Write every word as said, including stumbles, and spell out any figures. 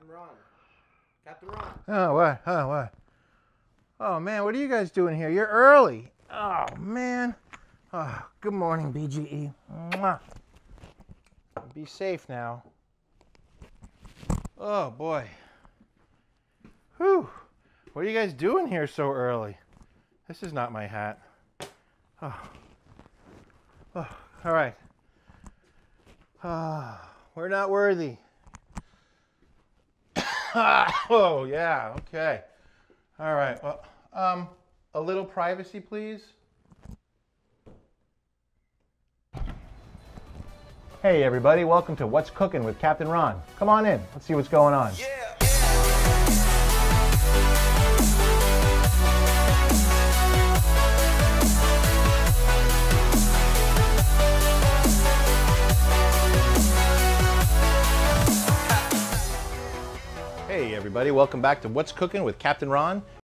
Captain Ron. Captain Ron. Oh, what? Oh, what? Oh, man, what are you guys doing here? You're early. Oh, man. Oh, good morning, B G E. Mwah. Be safe now. Oh, boy. Whew. What are you guys doing here so early? This is not my hat. Oh. Oh, all right. Oh, we're not worthy. Oh, yeah, okay. All right, well, um, a little privacy, please. Hey, everybody, welcome to What's Cooking with Captain Ron. Come on in, let's see what's going on. Yeah. Hey, everybody, welcome back to What's Cooking with Captain Ron.